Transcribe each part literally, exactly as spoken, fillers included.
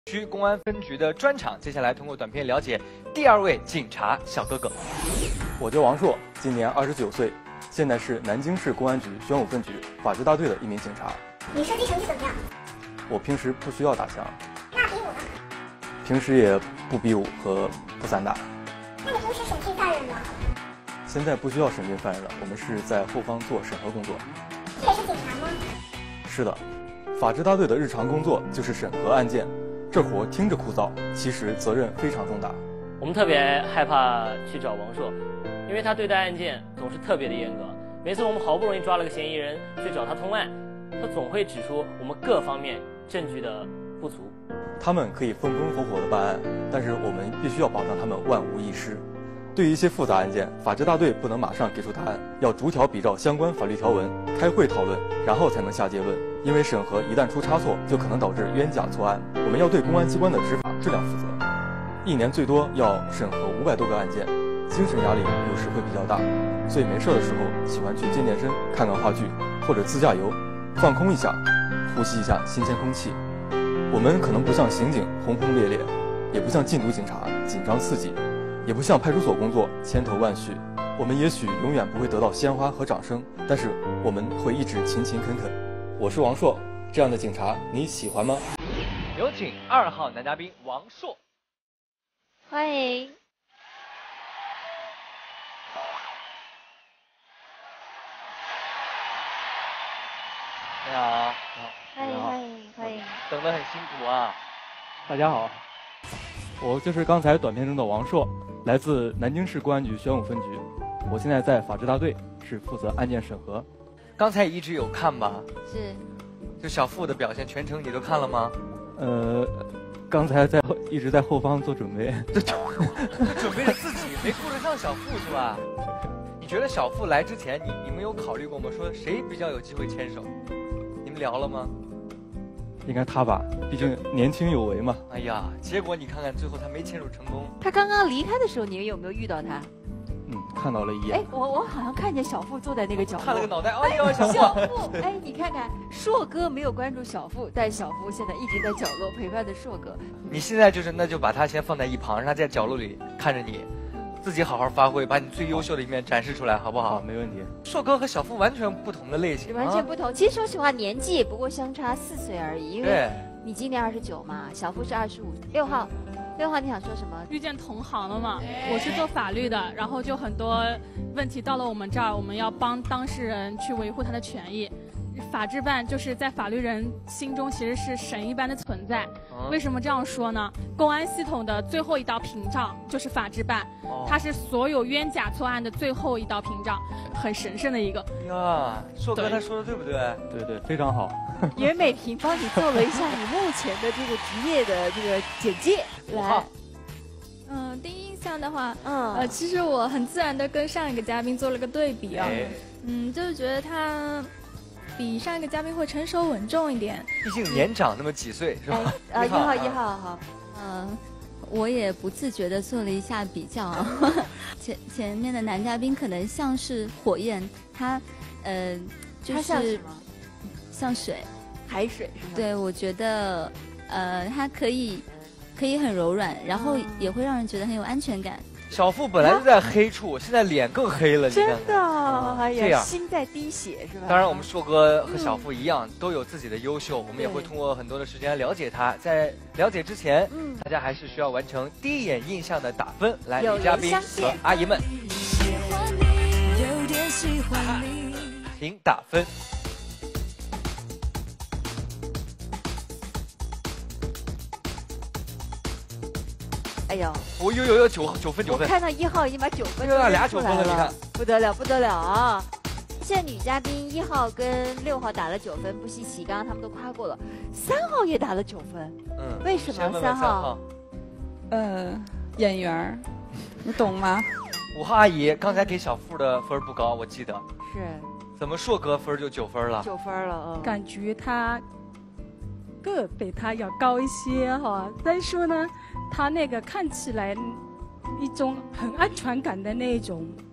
区公安分局的专场。接下来通过短片了解第二位警察小哥哥。 我叫王硕，今年二十九岁，现在是南京市公安局宣武分局法制大队的一名警察。 你射击成绩怎么样？ 我平时不需要打枪。 那比武呢？ 平时也不比武和不散打。 那你平时审讯犯人吗？ 现在不需要审讯犯人了，我们是在后方做审核工作。 这也是警察吗？ 是的，法制大队的日常工作就是审核案件，这活听着枯燥，其实责任非常重大。 我们特别害怕去找王硕，因为他对待案件总是特别的严格。每次我们好不容易抓了个嫌疑人去找他通案，他总会指出我们各方面证据的不足。 他们可以风风火火地办案，但是我们必须要保障他们万无一失。对于一些复杂案件，法制大队不能马上给出答案，要逐条比照相关法律条文，开会讨论，然后才能下结论。因为审核一旦出差错，就可能导致冤假错案。我们要对公安机关的执法质量负责。一年最多要审核五百多个案件，精神压力有时会比较大，所以没事的时候喜欢去健健身、看看话剧，或者自驾游，放空一下，呼吸一下新鲜空气。我们可能不像刑警轰轰烈烈，也不像禁毒警察紧张刺激，也不像派出所工作千头万绪。我们也许永远不会得到鲜花和掌声，但是我们会一直勤勤恳恳。我是王硕，这样的警察你喜欢吗？ 有请二号男嘉宾王硕。 欢迎。 你好。 欢迎欢迎欢迎。 等得很辛苦啊。 大家好，我就是刚才短片中的王硕，来自南京市公安局宣武分局，我现在在法制大队，是负责案件审核。 刚才一直有看吧？ 是。 就小付的表现，全程你都看了吗？ 呃，刚才在一直在后方做准备。 准备着自己，没顾得上小付是吧？你觉得小付来之前，你你们有考虑过吗？说谁比较有机会牵手？你们聊了吗？ 应该他吧，毕竟年轻有为嘛。 哎呀，结果你看看，最后他没牵手成功。 他刚刚离开的时候，你们有没有遇到他？ 嗯，看到了一眼。 哎，我我好像看见小付坐在那个角落， 看了个脑袋。哎呦，小付！ 小付，哎，你看看，硕哥没有关注小付，但小付现在一直在角落陪伴着硕哥。 你现在就是，那就把他先放在一旁，让他在角落里看着你，自己好好发挥，把你最优秀的一面展示出来，好不好？ 好，没问题。 硕哥和小付完全不同的类型， 完全不同。啊、其实说实话，年纪也不过相差四岁而已，因为你今年二十九嘛，小付是二十五。六号。六号，你想说什么？ 遇见同行了嘛？我是做法律的，然后就很多问题到了我们这儿，我们要帮当事人去维护他的权益。法制办就是在法律人心中其实是神一般的存在。为什么这样说呢？公安系统的最后一道屏障就是法制办，它是所有冤假错案的最后一道屏障，很神圣的一个。 呀，硕哥他说的对不对？ 对对，非常好。 袁美萍帮你做了一下你目前的这个职业的这个简介，来。 嗯，第一印象的话，嗯，呃，其实我很自然的跟上一个嘉宾做了个对比啊，哎、嗯，就是觉得他比上一个嘉宾会成熟稳重一点。 毕竟年长那么几岁，是吧？ 啊，一号一号好， 嗯。我也不自觉地做了一下比较，前前面的男嘉宾可能像是火焰，他，呃，就是像什么？ 像水， 海水是吗？ 对，我觉得，呃，它可以，可以很柔软，然后也会让人觉得很有安全感。 小付本来就在黑处，现在脸更黑了，你看看。 真的， 嗯、 哎呀，心在滴血是吧？ 当然，我们硕哥和小付一样，嗯、都有自己的优秀，我们也会通过很多的时间了解他。在了解之前，嗯，大家还是需要完成第一眼印象的打分。来，女嘉宾和阿姨们，请打分。 哎呦， 我有有有九九分九分， 我看到一号已经把九分对俩九分了，你看， 不得了不得了啊！现在女嘉宾一号跟六号打了九分，不稀奇，刚刚他们都夸过了。三号也打了九分，嗯，为什么三号？ 呃，演员，你懂吗？ 五号阿姨刚才给小付的分不高，我记得是， 怎么硕哥分就九分了？ 九分了，嗯， 感觉他个比他要高一些哈，但是呢。他那个看起来一种很安全感的那种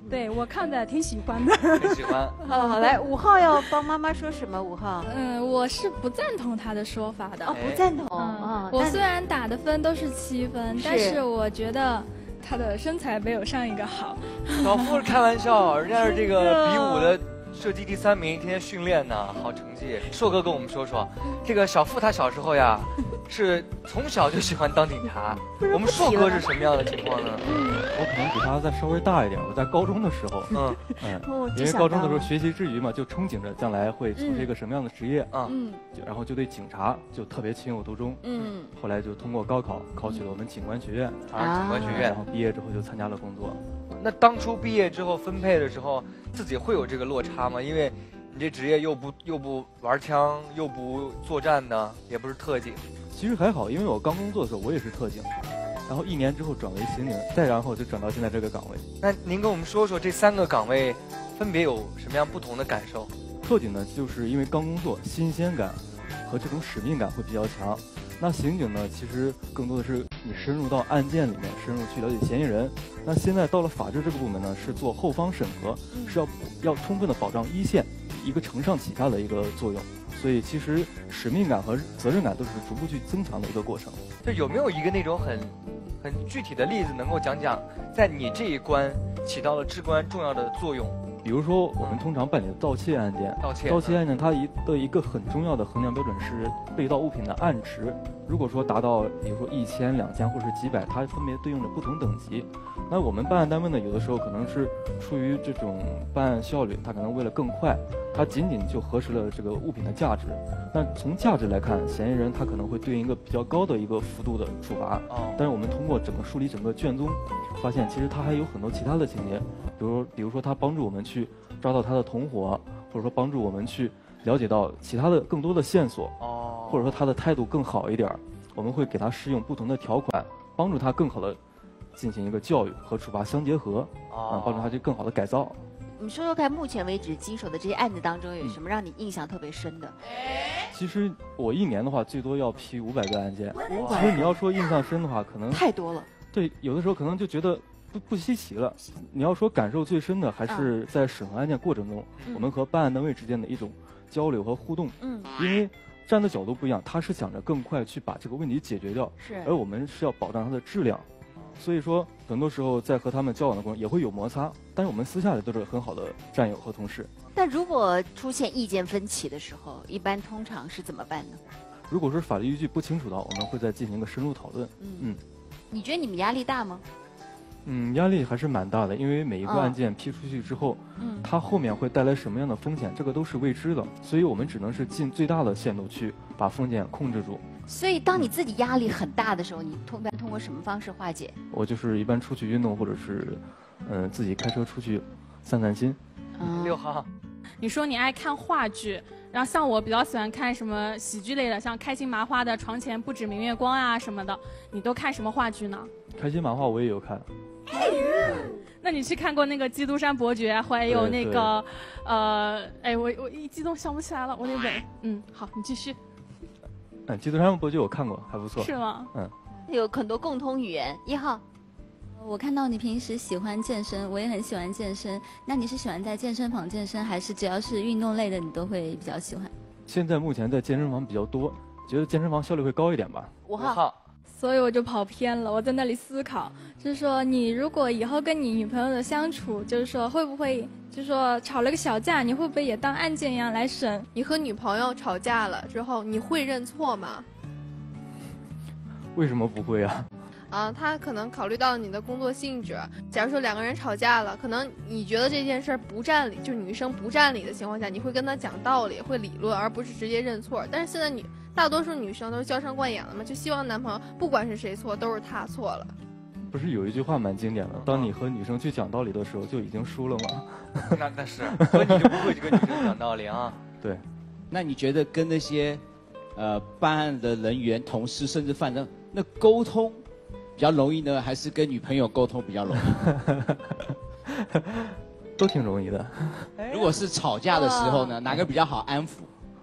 对我看的挺喜欢的。 挺喜欢。 好，好，来，五号要帮妈妈说什么？五号。 嗯，我是不赞同他的说法的。 哦，不赞同。 嗯，我虽然打的分都是七分，但是我觉得他的身材没有上一个好。 小付是开玩笑，人家是这个比武的射击第三名，天天训练呢，好成绩。硕哥跟我们说说，这个小付他小时候呀，是从小就喜欢当警察。我们硕哥是什么样的情况呢？ 我可能比他再稍微大一点。我在高中的时候，嗯嗯，因为高中的时候学习之余嘛，就憧憬着将来会从事一个什么样的职业啊，嗯，然后就对警察就特别情有独钟。嗯，后来就通过高考考取了我们警官学院啊，警官学院， 然后毕业之后就参加了工作。 那当初毕业之后分配的时候，自己会有这个落差吗？因为你这职业又不又不玩枪，又不作战的，也不是特警。 其实还好，因为我刚工作的时候我也是特警，然后一年之后转为刑警，再然后就转到现在这个岗位。 那您跟我们说说这三个岗位分别有什么样不同的感受？ 特警呢，就是因为刚工作，新鲜感和这种使命感会比较强。那刑警呢，其实更多的是你深入到案件里面，深入去了解嫌疑人。那现在到了法制这个部门呢，是做后方审核，是要要充分的保障一线一个承上启下的一个作用。所以其实使命感和责任感都是逐步去增强的一个过程。 就有没有一个那种很很具体的例子，能够讲讲在你这一关起到了至关重要的作用？ 比如说，我们通常办理的盗窃案件， 盗窃盗窃案件它一的一个很重要的衡量标准是被盗物品的案值。如果说达到，比如说一千、两千或是几百，它分别对应着不同等级。那我们办案单位呢，有的时候可能是出于这种办案效率，它可能为了更快，它仅仅就核实了这个物品的价值。那从价值来看，嫌疑人他可能会对应一个比较高的一个幅度的处罚。哦。但是我们通过整个梳理整个卷宗，发现其实他还有很多其他的情节，比如比如说他帮助我们去抓到他的同伙，或者说帮助我们去了解到其他的更多的线索，哦，或者说他的态度更好一点，我们会给他适用不同的条款，帮助他更好的进行一个教育和处罚相结合，啊、哦，帮助他去更好的改造。 你说说看，目前为止经手的这些案子当中，有什么让你印象特别深的？ 其实我一年的话，最多要批五百个案件。其实你要说印象深的话，可能太多了。 对，有的时候可能就觉得不不稀奇了。你要说感受最深的，还是在审核案件过程中，嗯、我们和办案单位之间的一种交流和互动。嗯，因为站的角度不一样，他是想着更快去把这个问题解决掉， 是， 而我们是要保障它的质量。所以说，很多时候在和他们交往的过程也会有摩擦，但是我们私下里都是很好的战友和同事。 但如果出现意见分歧的时候，一般通常是怎么办呢？ 如果是法律依据不清楚的话，我们会再进行一个深入讨论。嗯嗯， 你觉得你们压力大吗？ 嗯，压力还是蛮大的，因为每一个案件批出去之后，嗯，它后面会带来什么样的风险，这个都是未知的，所以我们只能是尽最大的限度去把风险控制住。 所以，当你自己压力很大的时候，你通常通过什么方式化解？ 我就是一般出去运动，或者是，嗯、呃，自己开车出去散散心。 嗯，六号， 你说你爱看话剧，然后像我比较喜欢看什么喜剧类的，像开心麻花的《床前不止明月光》啊什么的，你都看什么话剧呢？ 开心麻花我也有看。 那你去看过那个《基督山伯爵》，还有那个，呃，哎，我我一激动想不起来了，我得稳。嗯，好，你继续。 嗯，《基督山伯爵》我看过，还不错。 是吗？ 嗯，有很多共通语言。一号， 我看到你平时喜欢健身，我也很喜欢健身。那你是喜欢在健身房健身，还是只要是运动类的你都会比较喜欢？ 现在目前在健身房比较多，觉得健身房效率会高一点吧。 五号。 所以我就跑偏了，我在那里思考，就是说你如果以后跟你女朋友的相处，就是说会不会，就是说吵了个小架，你会不会也当案件一样来审？ 你和女朋友吵架了之后，你会认错吗？ 为什么不会啊？ 啊，他可能考虑到你的工作性质，假如说两个人吵架了，可能你觉得这件事不占理，就是女生不占理的情况下，你会跟他讲道理，会理论，而不是直接认错。但是现在女大多数女生都是娇生惯养的嘛，就希望男朋友不管是谁错，都是他错了。 不是有一句话蛮经典的，当你和女生去讲道理的时候，就已经输了吗？ 那那是，所以你就不会去跟女生讲道理啊。 对， 那你觉得跟那些呃办案的人员、同事甚至犯人，那沟通比较容易呢，还是跟女朋友沟通比较容易？ 都挺容易的。 如果是吵架的时候呢，哪个比较好安抚？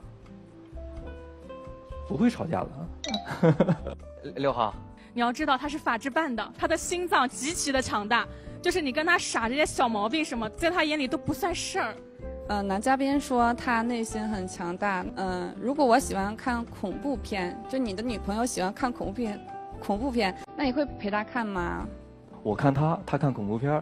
不会吵架的。 六号， 你要知道他是法制办的，他的心脏极其的强大， 就是你跟他耍这些小毛病什么，在他眼里都不算事儿。 呃，男嘉宾说他内心很强大。嗯、呃，如果我喜欢看恐怖片，就你的女朋友喜欢看恐怖片，恐怖片，那你会陪她看吗？ 我看他，他看恐怖片。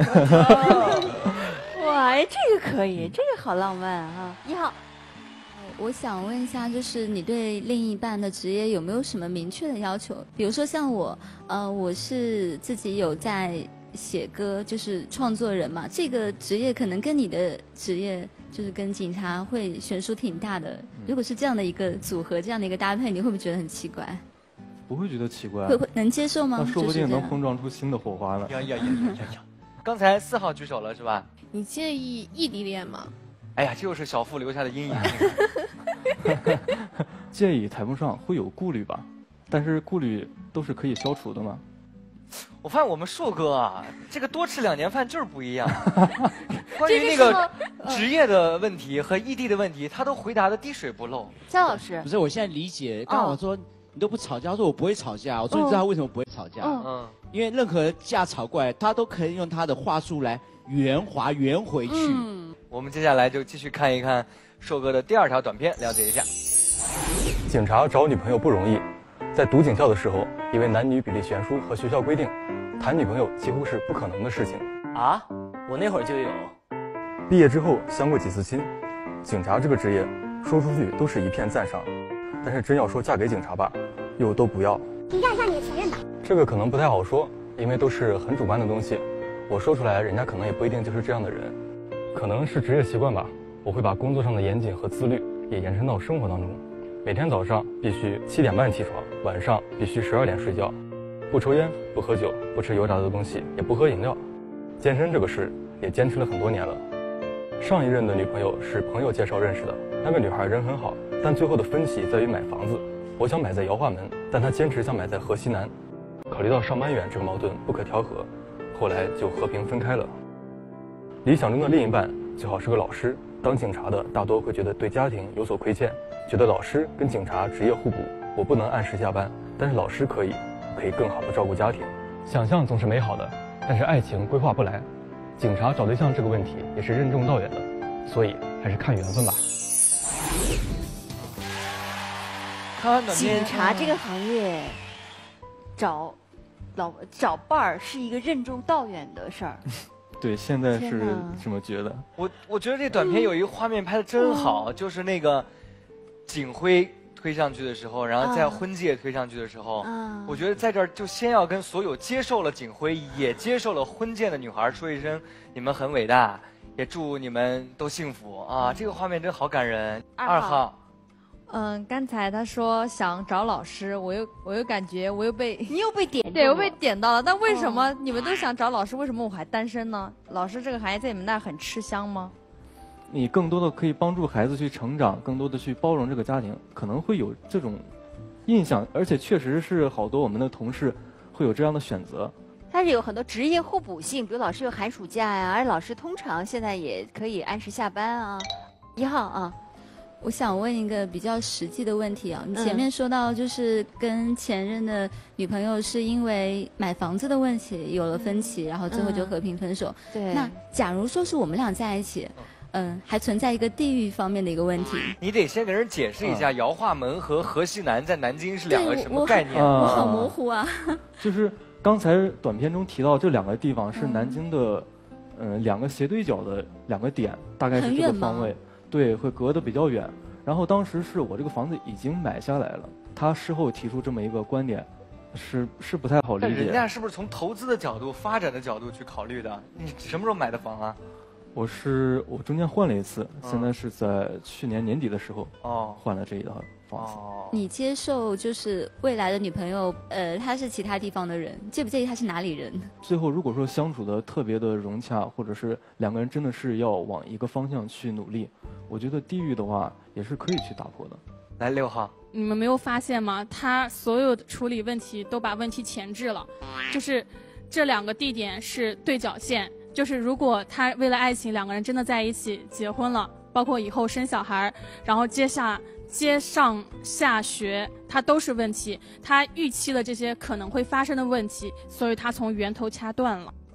哇，哎，这个可以，这个好浪漫啊！一号， 我想问一下，就是你对另一半的职业有没有什么明确的要求？比如说像我，呃，我是自己有在写歌，就是创作人嘛，这个职业可能跟你的职业就是跟警察会悬殊挺大的。如果是这样的一个组合，这样的一个搭配，你会不会觉得很奇怪？ 不会觉得奇怪， 会会能接受吗？ 那说不定能碰撞出新的火花呢。 呀呀呀呀呀呀！刚才四号举手了是吧？ 你介意异地恋吗？ 哎呀，这就是小付留下的阴影。 介意谈不上，会有顾虑吧，但是顾虑都是可以消除的嘛。 我发现我们硕哥啊，这个多吃两年饭就是不一样。关于那个职业的问题和异地的问题，他都回答的滴水不漏。 姜老师， 不是，我现在理解。刚刚我说、哦、你都不吵架，我说我不会吵架。我说你知道为什么不会吵架？嗯，嗯因为任何架吵过来，他都可以用他的话术来圆滑圆回去。 嗯，我们接下来就继续看一看硕哥的第二条短片，了解一下。 警察找女朋友不容易。在读警校的时候，因为男女比例悬殊和学校规定，谈女朋友几乎是不可能的事情。 啊，我那会儿就有。 毕业之后相过几次亲，警察这个职业说出去都是一片赞赏，但是真要说嫁给警察吧，又都不要。 请教一下你的前任吧。 这个可能不太好说，因为都是很主观的东西，我说出来，人家可能也不一定就是这样的人，可能是职业习惯吧。我会把工作上的严谨和自律也延伸到生活当中。每天早上必须七点半起床，晚上必须十二点睡觉，不抽烟，不喝酒，不吃油炸的东西，也不喝饮料。健身这个事也坚持了很多年了。上一任的女朋友是朋友介绍认识的，那个女孩人很好，但最后的分歧在于买房子。我想买在姚化门，但她坚持想买在河西南。考虑到上班远这个矛盾不可调和，后来就和平分开了。理想中的另一半最好是个老师，当警察的大多会觉得对家庭有所亏欠。觉得老师跟警察职业互补，我不能按时下班，但是老师可以，可以更好的照顾家庭。想象总是美好的，但是爱情规划不来。警察找对象这个问题也是任重道远的，所以还是看缘分吧。 看完短片， 警察这个行业，找老找伴儿是一个任重道远的事儿。 对，现在是这么觉得。 我我觉得这短片有一个画面拍的真好，嗯、就是那个。警徽推上去的时候，然后在婚戒推上去的时候，嗯、我觉得在这儿就先要跟所有接受了警徽也接受了婚戒的女孩说一声，你们很伟大，也祝你们都幸福啊！这个画面真好感人。二号， 嗯，刚才他说想找老师，我又我又感觉我又被你又被点对，我被点到了。但为什么你们都想找老师，为什么我还单身呢？老师这个行业在你们那儿很吃香吗？ 你更多的可以帮助孩子去成长，更多的去包容这个家庭，可能会有这种印象，而且确实是好多我们的同事会有这样的选择。 它是有很多职业互补性，比如老师有寒暑假呀，而老师通常现在也可以按时下班啊。一号啊， 我想问一个比较实际的问题啊，你前面说到就是跟前任的女朋友是因为买房子的问题有了分歧，然后最后就和平分手。 对， 那假如说是我们俩在一起。嗯，还存在一个地域方面的一个问题。 你得先给人解释一下，姚化门和河西南在南京是两个什么概念？ 我好模糊啊。 就是刚才短片中提到这两个地方是南京的，嗯、呃，两个斜对角的两个点，大概是这个方位，对，会隔得比较远。然后当时是我这个房子已经买下来了，他事后提出这么一个观点，是是不太好理解。 人家是不是从投资的角度、发展的角度去考虑的？你什么时候买的房啊？ 我是我中间换了一次，嗯、现在是在去年年底的时候哦换了这一套房子。 哦，你接受就是未来的女朋友，呃，她是其他地方的人，介不介意她是哪里人？ 最后如果说相处的特别的融洽，或者是两个人真的是要往一个方向去努力，我觉得地域的话也是可以去打破的。 来六号， 你们没有发现吗？他所有的处理问题都把问题前置了，就是这两个地点是对角线。就是如果他为了爱情，两个人真的在一起结婚了，包括以后生小孩，然后接下接上下学，它都是问题。他预期了这些可能会发生的问题，所以他从源头掐断了。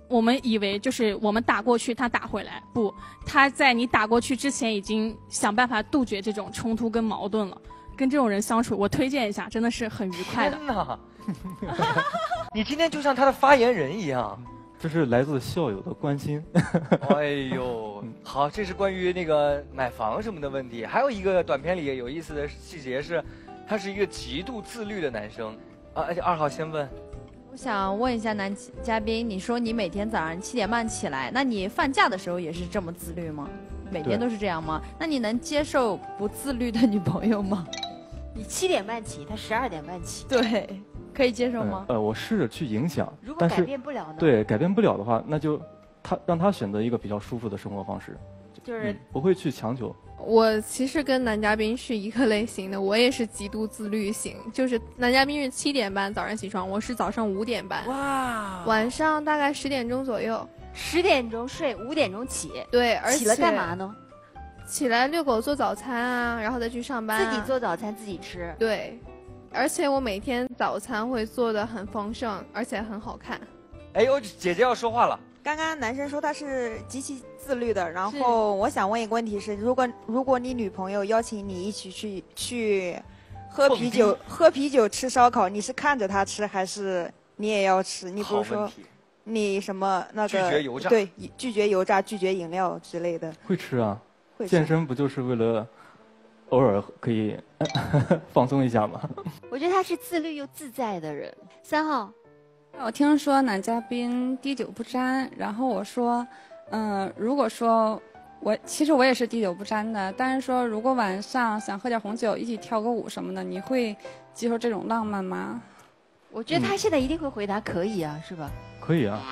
我们以为就是我们打过去，他打回来，不，他在你打过去之前已经想办法杜绝这种冲突跟矛盾了。跟这种人相处，我推荐一下，真的是很愉快的。 天哪，你今天就像他的发言人一样。 这是来自校友的关心。 哎呦，好，这是关于那个买房什么的问题。还有一个短片里有意思的细节是，他是一个极度自律的男生啊。而且二号先问， 我想问一下男嘉宾，你说你每天早上七点半起来，那你放假的时候也是这么自律吗？每天都是这样吗？那你能接受不自律的女朋友吗？ 你七点半起，他十二点半起， 对，可以接受吗？ 嗯、呃，我试着去影响， 如果改变不了呢？ 对，改变不了的话，那就他让他选择一个比较舒服的生活方式， 就是、 嗯、不会去强求。 我其实跟男嘉宾是一个类型的，我也是极度自律型，就是男嘉宾是七点半早上起床，我是早上五点半， 哇， 晚上大概十点钟左右， 十点钟睡，五点钟起， 对，而且起了干嘛呢？ 起来遛狗做早餐啊，然后再去上班、啊， 自己做早餐自己吃。 对，而且我每天早餐会做的很丰盛，而且很好看。 哎呦，姐姐要说话了。 刚刚男生说他是极其自律的，然后我想问一个问题是，如果如果你女朋友邀请你一起去去喝啤酒、喝啤酒、吃烧烤，你是看着她吃还是你也要吃？你比如说你什么那个拒绝油炸， 对，拒绝油炸、拒绝饮料之类的。 会吃啊。 健身不就是为了偶尔可以放松一下吗？ 我觉得他是自律又自在的人。三号， 我听说男嘉宾滴酒不沾，然后我说，嗯、呃，如果说我其实我也是滴酒不沾的，但是说如果晚上想喝点红酒，一起跳个舞什么的，你会接受这种浪漫吗？ 我觉得他现在一定会回答可以啊，是吧？ 可以啊。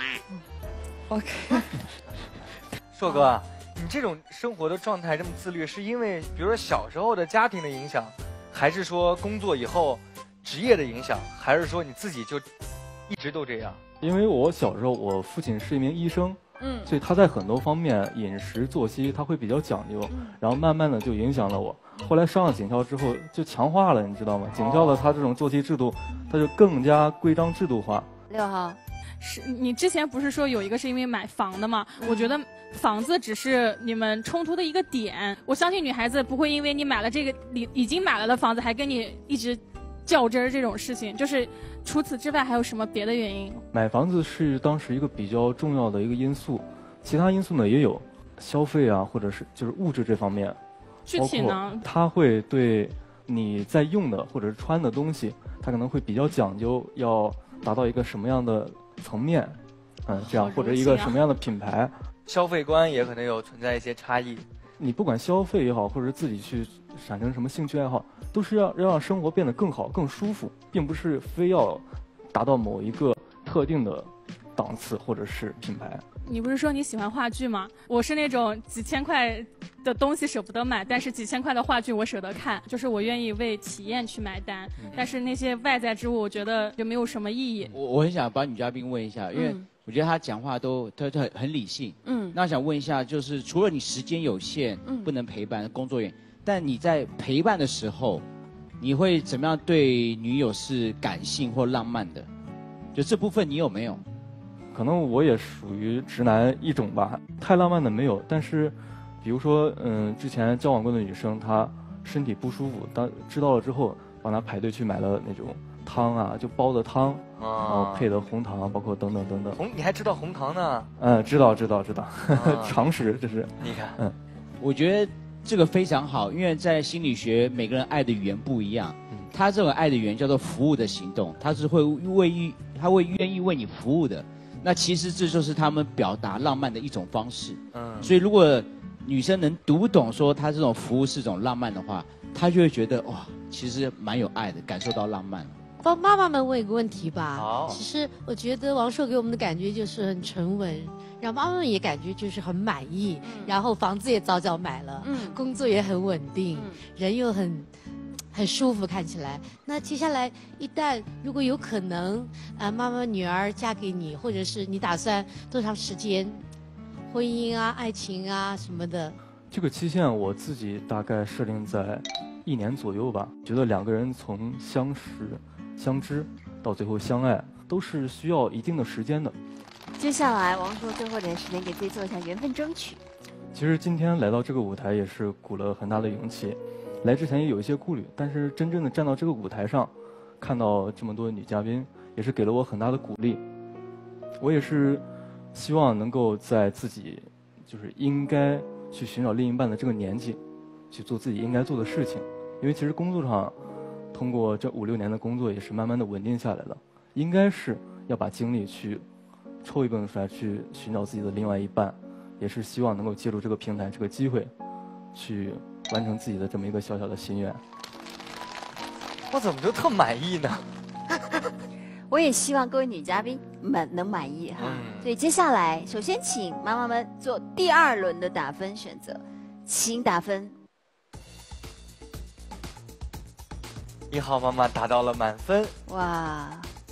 OK。 硕哥。你这种生活的状态这么自律，是因为比如说小时候的家庭的影响，还是说工作以后职业的影响，还是说你自己就一直都这样？ 因为我小时候我父亲是一名医生， 嗯， 所以他在很多方面饮食作息他会比较讲究， 嗯、 然后慢慢的就影响了我。后来上了警校之后就强化了，你知道吗？警校的他这种作息制度，他就更加规章制度化。 六号。 是你之前不是说有一个是因为买房的吗？嗯、我觉得房子只是你们冲突的一个点。我相信女孩子不会因为你买了这个你已经买了的房子还跟你一直较真儿这种事情。就是除此之外还有什么别的原因？ 买房子是当时一个比较重要的一个因素，其他因素呢也有，消费啊，或者是就是物质这方面。 具体呢？ 它会对你在用的或者是穿的东西，它可能会比较讲究，要达到一个什么样的层面，嗯，这样、啊、或者一个什么样的品牌， 消费观也可能有存在一些差异。 你不管消费也好，或者自己去产生什么兴趣爱好，都是要要让生活变得更好、更舒服，并不是非要达到某一个特定的档次或者是品牌。 你不是说你喜欢话剧吗？我是那种几千块的东西舍不得买，但是几千块的话剧我舍得看，就是我愿意为体验去买单。嗯、但是那些外在之物，我觉得就没有什么意义。 我我很想帮女嘉宾问一下，因为我觉得她讲话都她她很理性。嗯。那想问一下，就是除了你时间有限，嗯、不能陪伴工作原因，但你在陪伴的时候，你会怎么样对女友是感性或浪漫的？就这部分你有没有？ 可能我也属于直男一种吧，太浪漫的没有。但是，比如说，嗯，之前交往过的女生，她身体不舒服，当知道了之后，帮她排队去买了那种汤啊，就煲的汤，啊、然后配的红糖，包括等等等等。 红，你还知道红糖呢？ 嗯，知道知道知道，啊、常识这是。 你看， 嗯， 我觉得这个非常好，因为在心理学，每个人爱的语言不一样。嗯，他这种爱的语言叫做服务的行动，他是会为他会愿意为你服务的。那其实这就是他们表达浪漫的一种方式。嗯，所以如果女生能读懂说她这种服务是一种浪漫的话，她就会觉得哇，其实蛮有爱的，感受到浪漫。 帮妈妈们问一个问题吧。 好。 其实我觉得王朔给我们的感觉就是很沉稳，让妈妈们也感觉就是很满意，嗯、然后房子也早早买了，嗯，工作也很稳定，嗯、人又很。很舒服，看起来。那接下来一旦如果有可能啊，妈妈女儿嫁给你，或者是你打算多长时间，婚姻啊、爱情啊什么的？ 这个期限我自己大概设定在一年左右吧。觉得两个人从相识、相知到最后相爱，都是需要一定的时间的。 接下来，王硕最后点时间给自己做一下缘分争取。 其实今天来到这个舞台也是鼓了很大的勇气，来之前也有一些顾虑，但是真正的站到这个舞台上，看到这么多女嘉宾，也是给了我很大的鼓励。我也是希望能够在自己就是应该去寻找另一半的这个年纪，去做自己应该做的事情。因为其实工作上，通过这五六年的工作，也是慢慢的稳定下来了，应该是要把精力去抽一部分出来，去寻找自己的另外一半，也是希望能够借助这个平台、这个机会，去完成自己的这么一个小小的心愿。 我怎么就特满意呢？ 我也希望各位女嘉宾们能满意哈。嗯、所以接下来，首先请妈妈们做第二轮的打分选择，请打分。 一号妈妈达到了满分。 哇！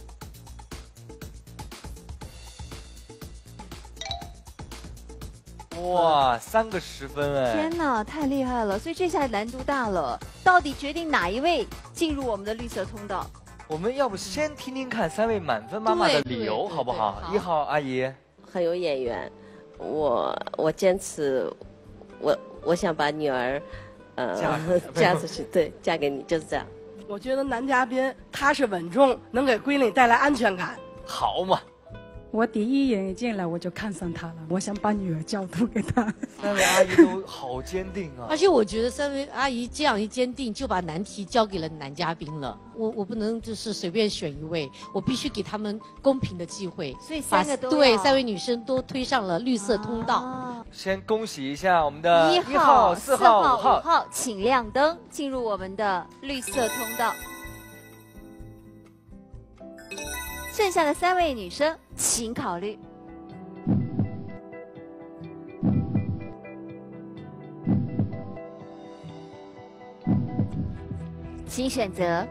哇，三个十分哎！ 天哪，太厉害了！所以这下难度大了，到底决定哪一位进入我们的绿色通道？ 我们要不先听听看三位满分妈妈的理由好不好？一号阿姨很有眼缘，我我坚持，我我想把女儿，呃，嫁嫁出去，对，嫁给你，就是这样。 我觉得男嘉宾踏实稳重，能给闺女带来安全感。 好嘛。 我第一眼一进来我就看上他了，我想把女儿交托给他。 三位阿姨都好坚定啊！ 而且我觉得三位阿姨这样一坚定，就把难题交给了男嘉宾了。我我不能就是随便选一位，我必须给他们公平的机会。 所以三个都对三位女生都推上了绿色通道。 啊、 先恭喜一下我们的一号、 四号、 五号， 号，请亮灯，进入我们的绿色通道。剩下的三位女生，请考虑。请选择。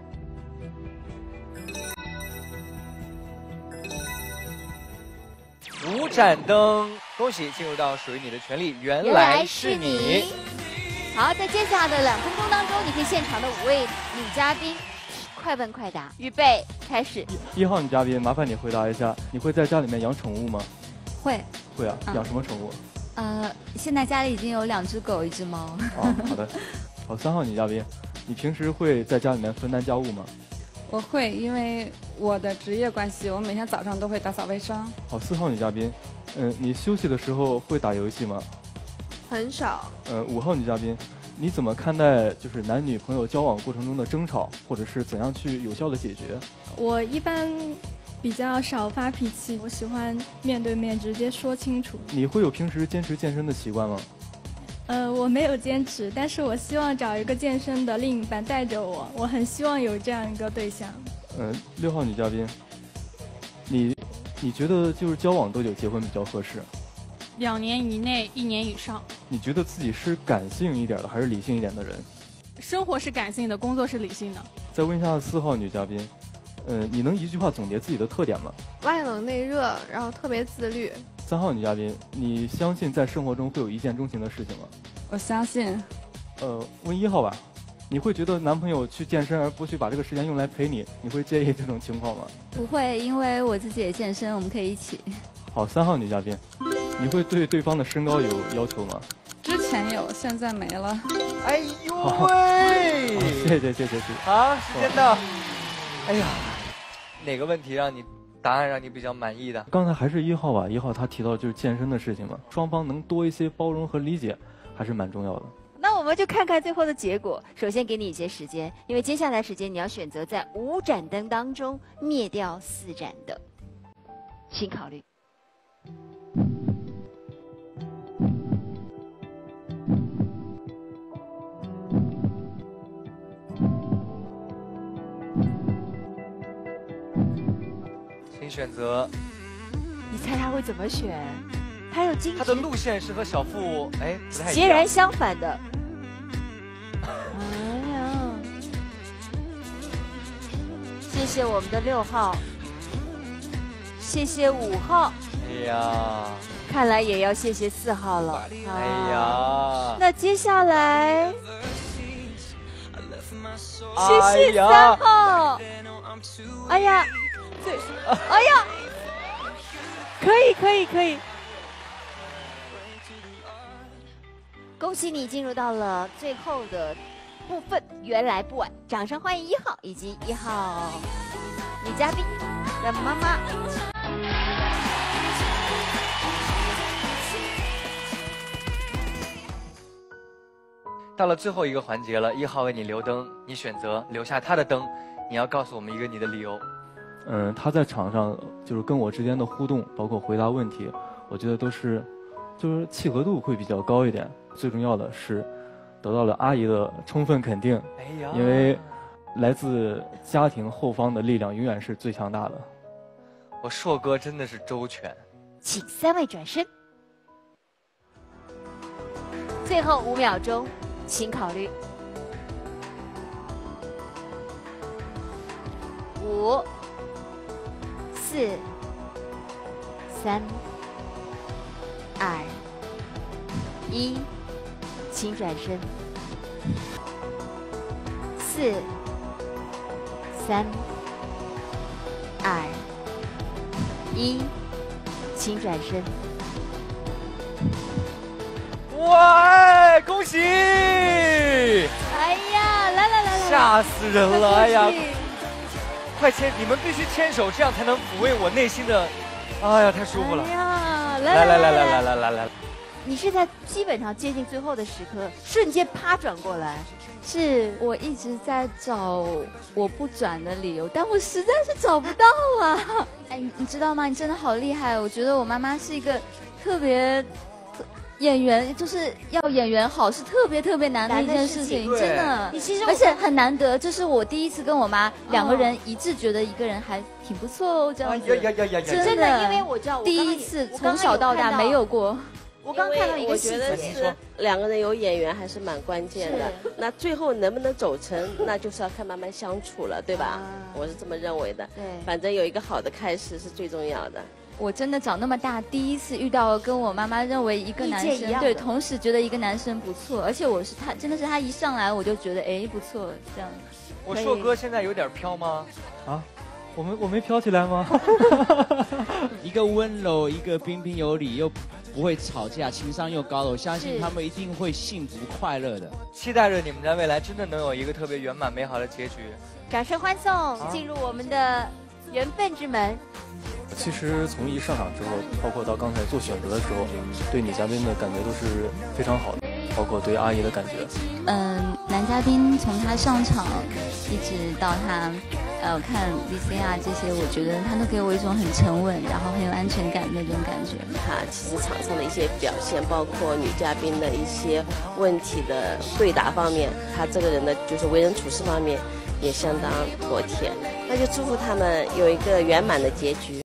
五盏灯，恭喜进入到属于你的权利，原来是你。 好，在接下来的两分钟当中，你可以现场的五位女嘉宾快问快答，预备开始。 一号女嘉宾，麻烦你回答一下，你会在家里面养宠物吗？ 会。 会啊，嗯、养什么宠物？ 呃，现在家里已经有两只狗，一只猫。 哦，好的。好，三号女嘉宾，你平时会在家里面分担家务吗？ 我会，因为我的职业关系，我每天早上都会打扫卫生。 好，四号女嘉宾，嗯、呃，你休息的时候会打游戏吗？ 很少。 呃，五号女嘉宾，你怎么看待就是男女朋友交往过程中的争吵，或者是怎样去有效的解决？ 我一般比较少发脾气，我喜欢面对面直接说清楚。 你会有平时坚持健身的习惯吗？ 呃，我没有坚持，但是我希望找一个健身的另一半带着我，我很希望有这样一个对象。 呃，六号女嘉宾，你你觉得就是交往多久结婚比较合适？ 两年以内，一年以上。 你觉得自己是感性一点的还是理性一点的人？ 生活是感性的，工作是理性的。 再问一下四号女嘉宾，呃，你能一句话总结自己的特点吗？ 外冷内热，然后特别自律。 三号女嘉宾，你相信在生活中会有一见钟情的事情吗？ 我相信。 呃，问一号吧，你会觉得男朋友去健身而不去把这个时间用来陪你，你会介意这种情况吗？ 不会，因为我自己也健身，我们可以一起。 好，三号女嘉宾，你会对对方的身高有要求吗？ 之前有，现在没了。 哎呦喂！ 谢谢谢谢谢谢。 好，时间到。哎呀，哪个问题让你答案让你比较满意的？ 刚才还是一号吧，一号他提到就是健身的事情嘛，双方能多一些包容和理解，还是蛮重要的。 那我们就看看最后的结果。首先给你一些时间，因为接下来时间你要选择在五盏灯当中灭掉四盏灯，请考虑。 请选择。 你猜他会怎么选？他有矜持。 他的路线是和小付哎不太一样， 截然相反的。哎呀，谢谢我们的六号，谢谢五号。 哎呀， 看来也要谢谢四号了。 哎呀， 那接下来，谢谢三号。哎呀，对，哎呀， 可以可以可以。恭喜你进入到了最后的部分，原来不晚。掌声欢迎一号以及一号女嘉宾的妈妈。 到了最后一个环节了，一号为你留灯，你选择留下他的灯，你要告诉我们一个你的理由。 嗯，他在场上就是跟我之间的互动，包括回答问题，我觉得都是，就是契合度会比较高一点。最重要的是，得到了阿姨的充分肯定。 哎呀， 因为来自家庭后方的力量永远是最强大的。 我硕哥真的是周全。 请三位转身。最后五秒钟，请考虑。五、四、三、二、一，请转身。四、三、二、一，请转身。 哇，恭喜！ 哎呀，来来来来， 吓死人了！哎呀，快牵，你们必须牵手，这样才能抚慰我内心的。哎呀，太舒服了！ 哎呀， 来来来来来来来来， 你是在基本上接近最后的时刻，瞬间啪转过来。 是我一直在找我不转的理由，但我实在是找不到啊！哎，你知道吗？你真的好厉害！我觉得我妈妈是一个特别。演员就是要演员好是特别特别难的一件事情，真的。 你其实而且很难得，这是我第一次跟我妈两个人一致觉得一个人还挺不错哦，这样子。 呀呀呀呀呀！ 真的， 因为我知道第一次从小到大没有过。 我刚看到一个细节，我觉得是两个人有演员还是蛮关键的。那最后能不能走成，那就是要看慢慢相处了，对吧？啊、我是这么认为的。 对， 反正有一个好的开始是最重要的。 我真的长那么大第一次遇到跟我妈妈认为一个男生对，同时觉得一个男生不错，而且我是他，真的是他一上来我就觉得哎不错这样。 我硕哥现在有点飘吗？ 啊，我们我没飘起来吗？ 一个温柔，一个彬彬有礼，又不会吵架，情商又高的，我相信他们一定会幸福快乐的。 期待着你们在未来真的能有一个特别圆满美好的结局。 掌声欢送，啊、进入我们的缘分之门。 其实从一上场之后，包括到刚才做选择的时候，对女嘉宾的感觉都是非常好的，包括对阿姨的感觉。 嗯，男嘉宾从他上场一直到他呃看 V C R 这些，我觉得他都给我一种很沉稳，然后很有安全感那种感觉。 他其实场上的一些表现，包括女嘉宾的一些问题的对答方面，他这个人的就是为人处事方面也相当妥帖。那就祝福他们有一个圆满的结局。